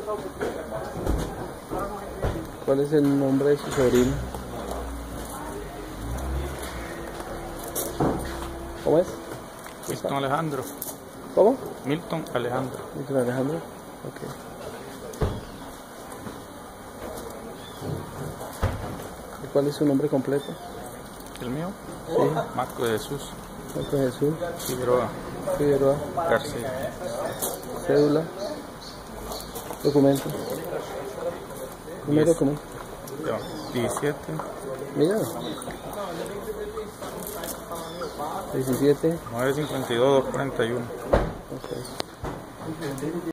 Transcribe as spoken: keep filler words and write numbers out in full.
¿Cuál es el nombre de su sobrino? ¿Cómo es? Milton Alejandro. ¿Cómo? Milton Alejandro. Milton Alejandro. Ok. ¿Y cuál es su nombre completo? ¿El mío? Sí. Marco de Jesús Marco Jesús Figueroa Figueroa García. Cédula. Documento. Primer Diez. documento. diecisiete. Mira. diecisiete. nueve cincuenta y dos, dos cuarenta y uno. Ok.